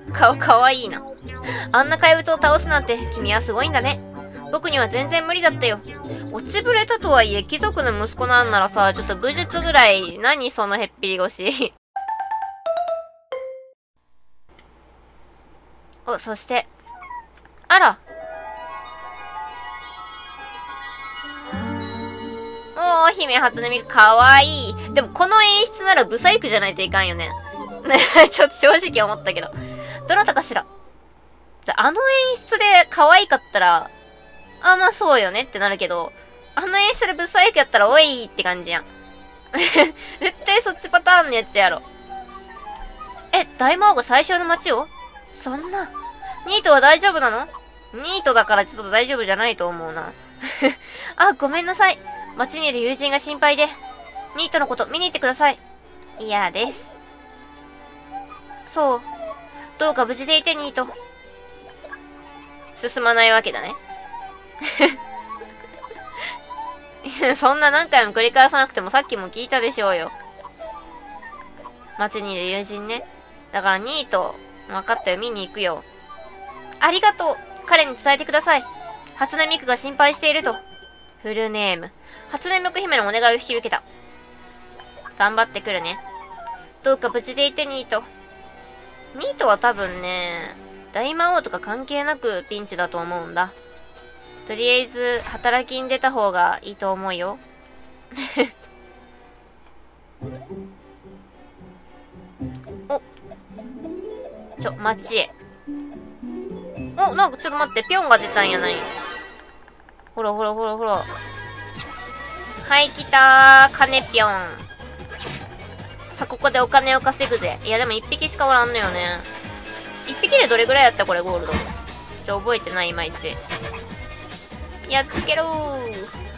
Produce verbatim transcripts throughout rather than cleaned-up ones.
顔かわいいな。あんな怪物を倒すなんて君はすごいんだね。僕には全然無理だったよ。落ちぶれたとはいえ貴族の息子なんならさ、ちょっと武術ぐらい、何そのへっぴり腰。お、そして。あら。おー、姫初音ミクかわいい。でもこの演出ならブサイクじゃないといかんよね。ちょっと正直思ったけど。どなたかしら。あの演出で可愛かったら、あ、まあそうよねってなるけど、あの演出でブサイクやったらおいって感じやん。絶対そっちパターンのやつやろ。え、大魔王が最初の街を？そんな。ニートは大丈夫なの？ニートだからちょっと大丈夫じゃないと思うな。あ、ごめんなさい。街にいる友人が心配で。ニートのこと見に行ってください。嫌です。そう。どうか無事でいて、ニート。進まないわけだね。そんな何回も繰り返さなくてもさっきも聞いたでしょうよ。街にいる友人ね。だからニート、分かったよ、見に行くよ。ありがとう。彼に伝えてください。初音ミクが心配していると。フルネーム。初音ミク姫のお願いを引き受けた。頑張ってくるね。どうか無事でいて、ニート。ニートは多分ね、大魔王とか関係なくピンチだと思うんだ。とりあえず、働きに出た方がいいと思うよ。お。ちょ、街へ。お、なんかちょっと待って、ピョンが出たんやない。ほらほらほらほら。はい、来たー。金ぴょん。さあ、ここでお金を稼ぐぜ。いや、でも一匹しかおらんのよね。一匹でどれぐらいやったこれ、ゴールド。ちょ、覚えてない、いまいち。やっつけろー。い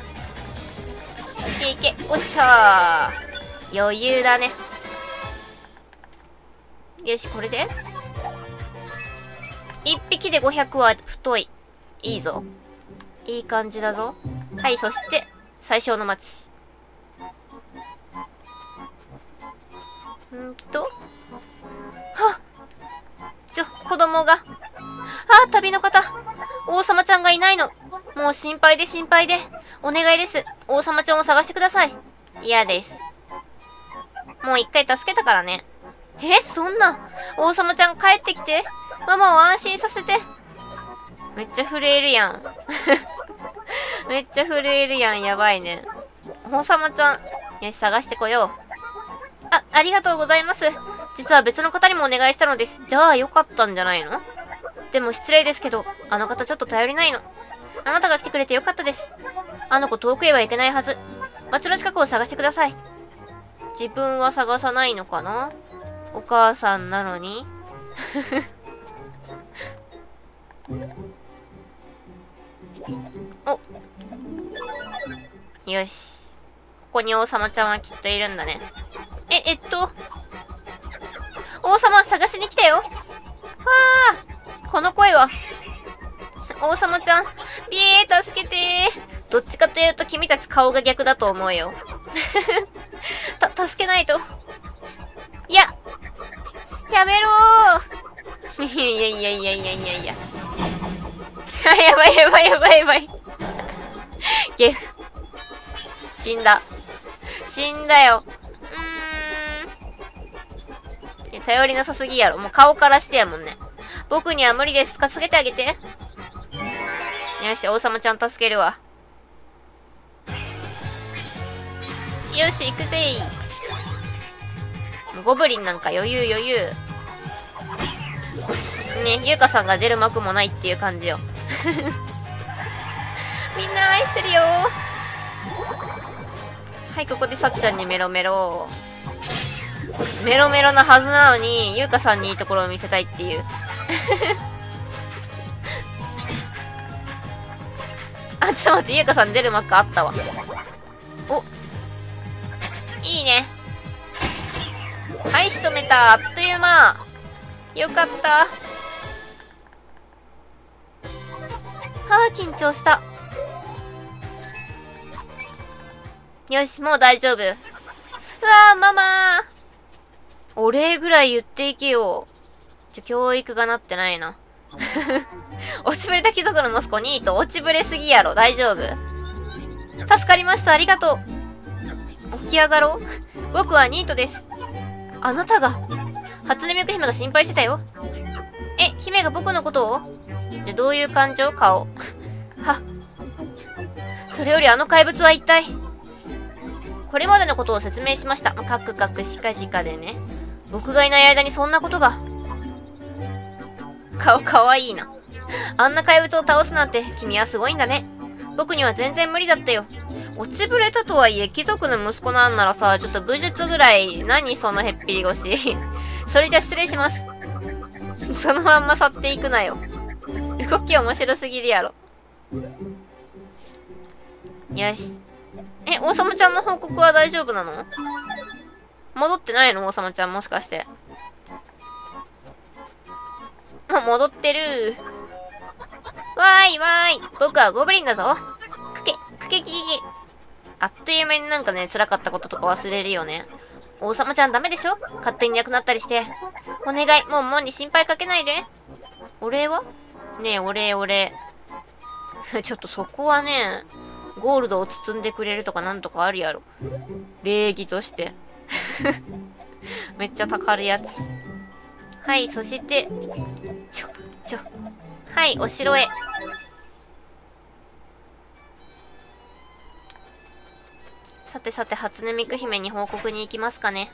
けいけ。おっしゃー。余裕だね。よし、これで一匹でごひゃくは太い。いいぞ。いい感じだぞ。はい、そして、最小の町。んーと。はっ。ちょ、子供が。ああ、旅の方。王様ちゃんがいないの。もう心配で心配で。お願いです。王様ちゃんを探してください。嫌です。もう一回助けたからね。え、そんな。王様ちゃん帰ってきて。ママを安心させて。めっちゃ震えるやん。めっちゃ震えるやん。やばいね。王様ちゃん。よし、探してこよう。あ、ありがとうございます。実は別の方にもお願いしたのです。じゃあよかったんじゃないの？でも失礼ですけど、あの方ちょっと頼りないの。あなたが来てくれてよかったです。あの子遠くへは行けないはず。街の近くを探してください。自分は探さないのかな？お母さんなのに。お。よし。ここに王様ちゃんはきっといるんだね。え、えっと。王様探しに来たよ。わあ。この声は。王様ちゃん。ビエー、助けてー。どっちかというと君たち顔が逆だと思うよ。た、助けないと。いや。やめろー。いやいやいやいやいやいや。あ、やばいやばいやばいやばい。ゲフ。死んだ。死んだよ。うーん。いや、頼りなさすぎやろ。もう顔からしてやもんね。僕には無理です。助けてあげて。よし、王様ちゃん助けるわ。よし、行くぜー。ゴブリンなんか余裕余裕。ね、ゆうかさんが出る幕もないっていう感じよ。みんな愛してるよー。はい、ここでさっちゃんにメロメロ。メロメロなはずなのに、ゆうかさんにいいところを見せたいっていう。あ、ちょっと待って、ゆうかさん出る幕あったわ。お。いいね。はい、仕留めた。あっという間。よかった。はあ、緊張した。よし、もう大丈夫。うわー、ママー。お礼ぐらい言っていけよ。 ちょ、教育がなってないな。落ちぶれた貴族の息子ニート、落ちぶれすぎやろ。大丈夫？助かりました。ありがとう。起き上がろう。僕はニートです。あなたが、初音ミク姫が心配してたよ。え、姫が僕のことを？で、どういう感情？顔。は。それよりあの怪物は一体？これまでのことを説明しました。カクカクしかじかでね。僕がいない間にそんなことが。顔かわいいな。あんな怪物を倒すなんて君はすごいんだね。僕には全然無理だったよ。落ちぶれたとはいえ貴族の息子なんならさ、ちょっと武術ぐらい、何そのへっぴり腰。それじゃ失礼します。そのまんま去っていくなよ。動き面白すぎるやろ。よし。え、王様ちゃんの報告は大丈夫なの？戻ってないの？王様ちゃんもしかして。あ、戻ってる。わーいわーい。僕はゴブリンだぞ。くけ、くけききき。あっという間になんかね、辛かったこととか忘れるよね。王様ちゃんダメでしょ？勝手にいなくなったりして。お願い、もうもうに心配かけないで。お礼は？ねえ、お礼お礼。ちょっとそこはね、ゴールドを包んでくれるとかなんとかあるやろ。礼儀として。めっちゃたかるやつ。はい、そして、ちょ、ちょ。はい、お城へ。さてさて、初音ミク姫に報告に行きますかね。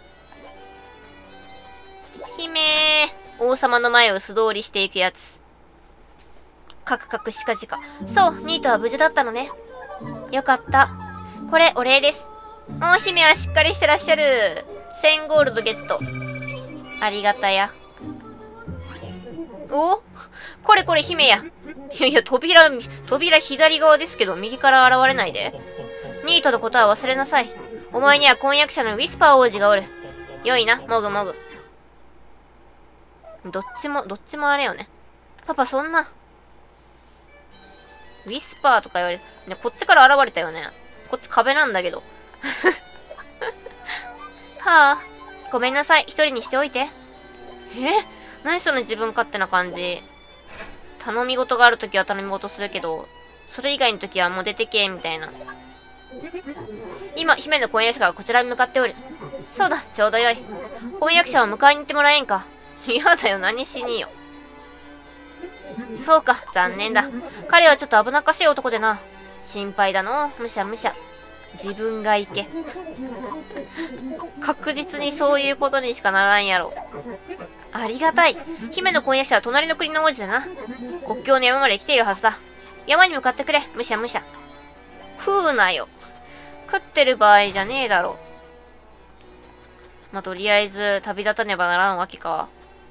姫ー。王様の前を素通りしていくやつ。カクカクしかじか。そう、ニートは無事だったのね。よかった。これ、お礼です。お姫はしっかりしてらっしゃる。せんゴールドゲット。ありがたや。お？これこれ姫や。いやいや、扉、扉左側ですけど、右から現れないで。ニートのことは忘れなさい。お前には婚約者のウィスパー王子がおる。よいな、もぐもぐ。どっちも、どっちもあれよね。パパそんな。ウィスパーとか言われる。ね、こっちから現れたよね。こっち壁なんだけど。はあ。ごめんなさい。一人にしておいて。え？何その自分勝手な感じ。頼み事があるときは頼み事するけど、それ以外のときはもう出てけ、みたいな。今、姫の婚約者がこちらに向かっておる。そうだ、ちょうどよい。婚約者を迎えに行ってもらえんか。嫌だよ、何しによ。そうか、残念だ。彼はちょっと危なっかしい男でな。心配だの、むしゃむしゃ。自分が行け。確実にそういうことにしかならんやろ。ありがたい。姫の婚約者は隣の国の王子だな。国境の山まで来ているはずだ。山に向かってくれ、むしゃむしゃ。食うなよ。食ってる場合じゃねえだろ。まあ、とりあえず旅立たねばならんわけか。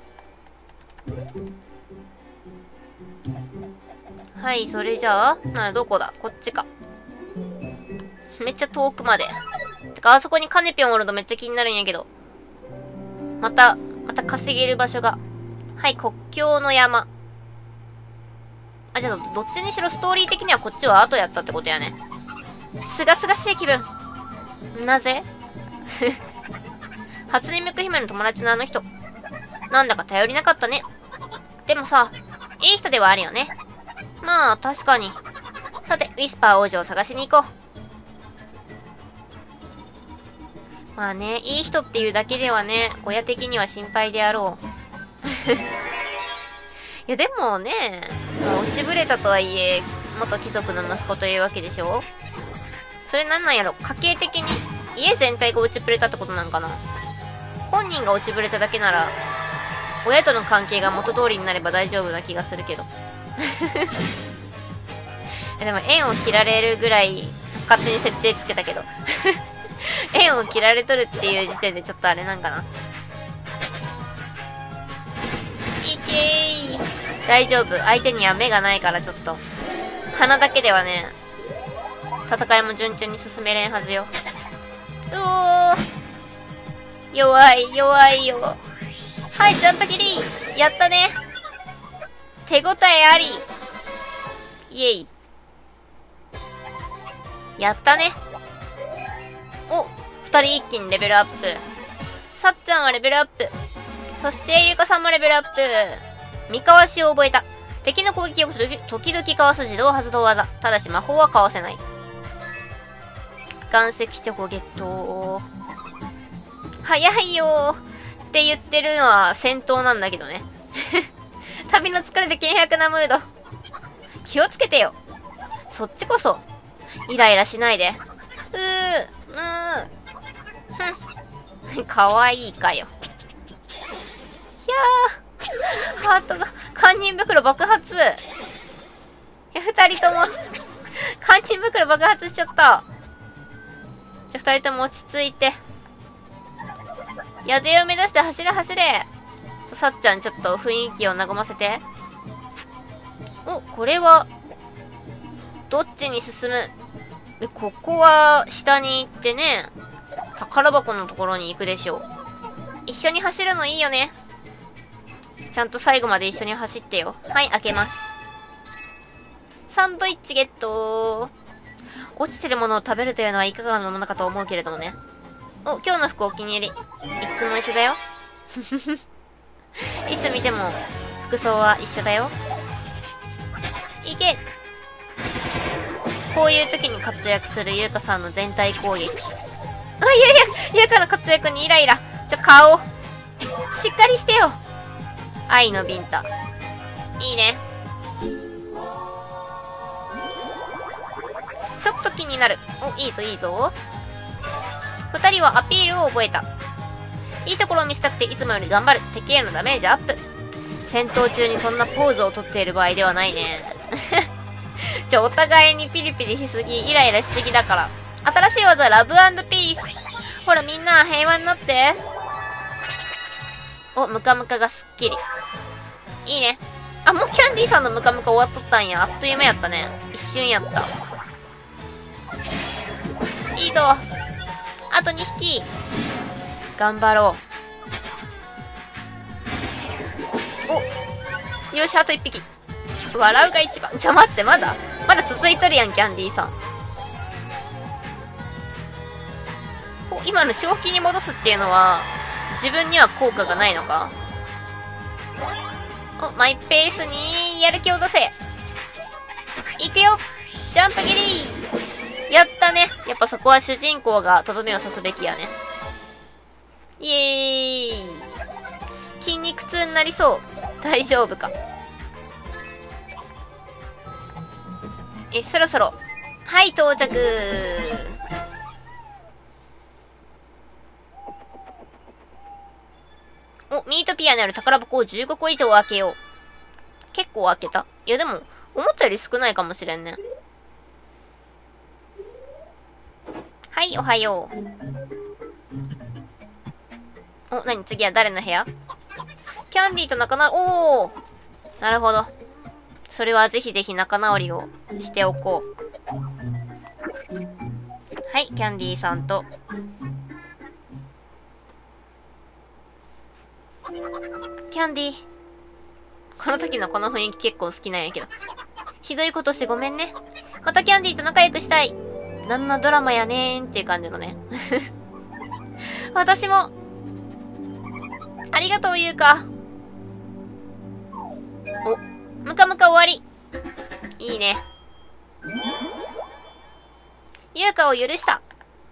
はい、それじゃあ、ならどこだ？こっちか。めっちゃ遠くまで。てか、あそこにカネピョンおるのめっちゃ気になるんやけど。また、また稼げる場所が。はい、国境の山。あ、じゃあ、どっちにしろストーリー的にはこっちは後やったってことやね。すがすがしい気分。なぜ？初音ミク姫の友達のあの人。なんだか頼りなかったね。でもさ、いい人ではあるよね。まあ、確かに。さて、ウィスパー王子を探しに行こう。まあね、いい人っていうだけではね、親的には心配であろう。いや、でもね、落ちぶれたとはいえ、元貴族の息子というわけでしょ？それなんなんやろ？家系的に家全体が落ちぶれたってことなんかな？本人が落ちぶれただけなら、親との関係が元通りになれば大丈夫な気がするけど。でも縁を切られるぐらい勝手に設定つけたけど。縁を切られとるっていう時点でちょっとあれなんかな。いけー。大丈夫。相手には目がないからちょっと。鼻だけではね、戦いも順調に進めれんはずよ。うおー。弱い、弱いよ。はい、ジャンプ切りやったね。手応えあり。イエイ。やったね。お、二人一気にレベルアップ。さっちゃんはレベルアップ。 そして、ゆかさんもレベルアップ。三かわしを覚えた。敵の攻撃を時々かわす自動発動技。ただし魔法はかわせない。岩石チョコゲット。早いよーって言ってるのは戦闘なんだけどね。旅の疲れで険悪なムード。気をつけてよ。そっちこそ。イライラしないで。うー、うー。ふん。かわいいかよ。いやー。ハートが、堪忍袋爆発。いや、二人とも、堪忍袋爆発しちゃった。じゃ、二人とも落ち着いて。宿屋を目指して走れ走れ。さっちゃんちょっと雰囲気を和ませて。お、これは、どっちに進む？で、ここは下に行ってね、宝箱のところに行くでしょう。一緒に走るのいいよね。ちゃんと最後まで一緒に走ってよ。はい、開けます。サンドイッチゲット。落ちてるものを食べるというのはいかがなものかと思うけれどもね。お、今日の服お気に入り。いつも一緒だよ。いつ見ても服装は一緒だよ。いけ。こういう時に活躍するゆうかさんの全体攻撃。あ、いやいや、ゆうかの活躍にイライラ。ちょ、顔。しっかりしてよ。愛のビンタ。いいね。ちょっと気になる。お、いいぞいいぞ。二人はアピールを覚えた。いいところを見せたくていつもより頑張る。敵へのダメージアップ。戦闘中にそんなポーズをとっている場合ではないね。ちょ、お互いにピリピリしすぎ、イライラしすぎだから。新しい技、ラブ&ピース。ほらみんな平和になって。お、ムカムカがすっきり。いいね。あ、もうキャンディーさんのムカムカ終わっとったんや。あっという間やったね。一瞬やった。いいぞ。あとにひき。頑張ろう。お、よし、あといっぴき。笑うが一番。じゃ、待って、まだまだ続いとるやん、キャンディーさん。お、今の正気に戻すっていうのは自分には効果がないのか。お、マイペースにやる気を出せ。いくよ。ジャンプギリ。やったね。やっぱそこは主人公がとどめを刺すべきやね。イエーイ。筋肉痛になりそう。大丈夫か。え、そろそろ。はい、到着。お、ミートピアにある宝箱をじゅうごこ以上開けよう。結構開けた。いやでも、思ったより少ないかもしれんね。はい、おはよう。お、なに次は誰の部屋？キャンディーと仲直り、おー！なるほど。それはぜひぜひ仲直りをしておこう。はい、キャンディーさんと。キャンディー。この時のこの雰囲気結構好きなんやけど。ひどいことしてごめんね。またキャンディーと仲良くしたい。なんのドラマやねーんっていう感じのね。私も。ありがとう、ゆうか。お、ムカムカ終わり。いいね。ゆうかを許した。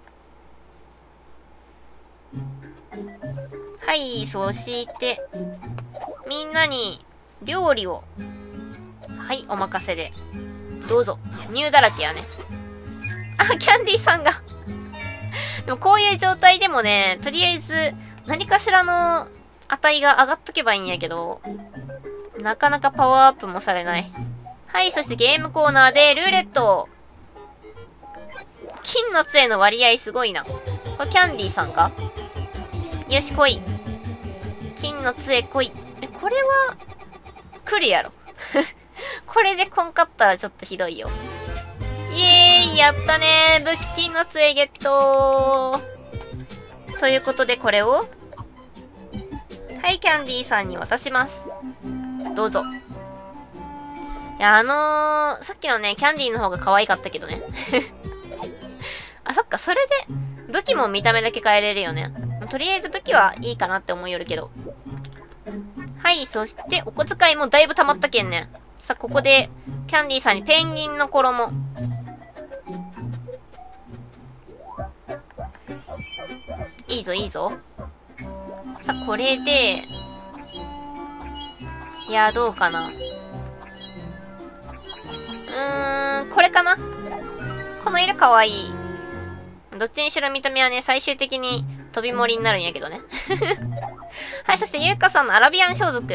はい、そして、みんなに料理を。はい、お任せで。どうぞ。乳だらけやね。あ、キャンディーさんが。でもこういう状態でもね、とりあえず何かしらの値が上がっとけばいいんやけど、なかなかパワーアップもされない。はい、そしてゲームコーナーでルーレット。金の杖の割合すごいな。これキャンディーさんか？よし、来い。金の杖来い。え、これは、来るやろ。これでこんかったらちょっとひどいよ。イエーイ、やったねー。物金の杖ゲットー。ということでこれを、はい、キャンディーさんに渡します。どうぞ。いや、あのー、さっきのね、キャンディーの方が可愛かったけどね。あ、そっか、それで、武器も見た目だけ変えれるよね。とりあえず武器はいいかなって思いよるけど。 はい、そして、お小遣いもだいぶ溜まったけんね。さあ、ここで、キャンディーさんにペンギンの衣。いいぞ、いいぞ。さあ、これで、いや、どうかな。うーん、これかな。この色かわいい。どっちにしろ見た目はね、最終的に飛び盛りになるんやけどね。はい、そしてゆうかさんのアラビアン装束。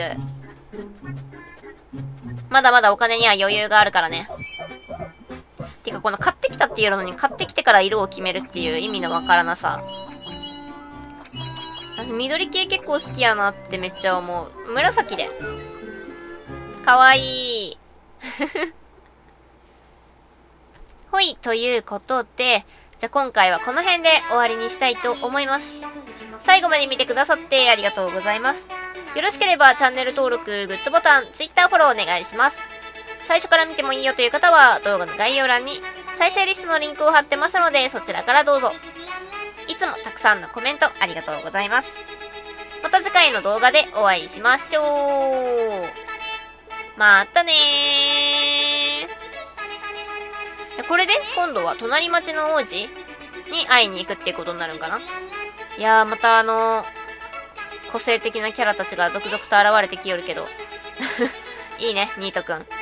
まだまだお金には余裕があるからね。てか、この買ってきたっていうのに、買ってきてから色を決めるっていう意味のわからなさ。私、緑系結構好きやなってめっちゃ思う。紫で。かわいい。ほい、ということで、じゃあ今回はこの辺で終わりにしたいと思います。最後まで見てくださってありがとうございます。よろしければチャンネル登録、グッドボタン、Twitter フォローお願いします。最初から見てもいいよという方は動画の概要欄に再生リストのリンクを貼ってますのでそちらからどうぞ。いつもたくさんのコメントありがとうございます。また次回の動画でお会いしましょう。またねー。これで今度は隣町の王子に会いに行くっていうことになるんかな。いやーまたあのー、個性的なキャラたちが続々と現れてきよるけどいいねニートくん。